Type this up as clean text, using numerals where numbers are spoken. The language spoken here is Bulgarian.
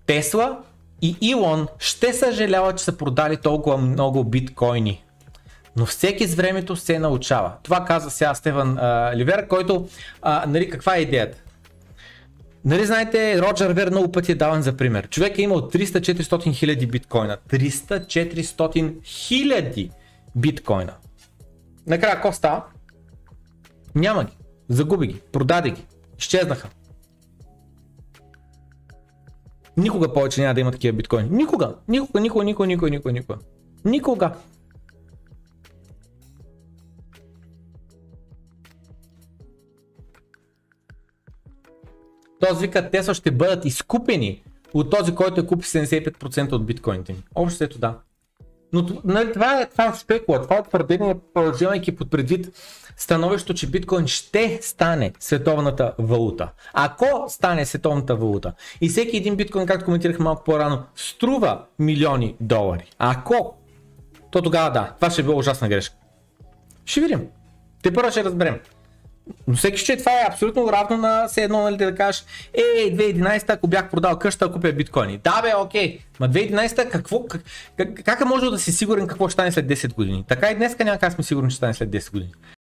Тесла и Илон ще съжаляват, че са продали толкова много биткоини. Но всеки с времето се научава. Това каза сега Стефан Ливер, който, нали, каква е идеята? Нали знаете, Роджер Вер много пъти е даван за пример. Човек е имал 300-400 хиляди биткоина. 300-400 хиляди биткоина. Накрая какво става? Няма ги. Загуби ги. Продаде ги. Изчезнаха. Никога повече няма да има такива биткоини. Никога. Никога. Този вика, Тесла ще бъдат изкупени от този, който е купи 75% от биткоините ни. Общо ето да. Но нали, това е спекула, това е твърдение, вземайки под предвид становището, че биткоин ще стане световната валута. Ако стане световната валута и всеки един биткоин, както коментирах малко по-рано, струва милиони долари. Ако, то тогава да, това ще е била ужасна грешка. Ще видим. Те първо ще разберем. Но всеки ще това е абсолютно равно на все едно, нали, да кажеш, 2011 ако бях продал къща, купя биткоини. Да бе, окей, ма 2011 как е можел да си сигурен какво ще стане след 10 години? Така и днеска няма как сме сигурни, че ще стане след 10 години.